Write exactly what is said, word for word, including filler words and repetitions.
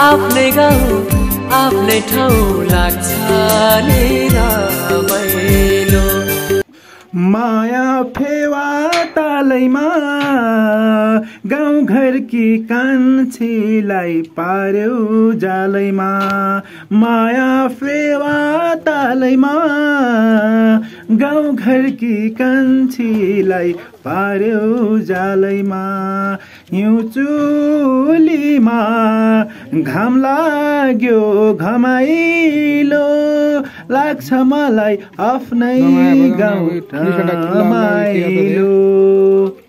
आफ्नै गाउँ आफ्नै ठाउँ लाग्छ नि रमाइलो। माया फेवा तालैमा गाउँ घरकी कान्छीलाई पार्यो जालैमा। माया फेवा तालैमा गाउँ घरकी कान्छीलाई पार्यो जालैमा। हिउँ चुलीमा घाम लाग्यो घमाइलो लाग्छ मलाई आफ्नै गाउँ रमाइलो।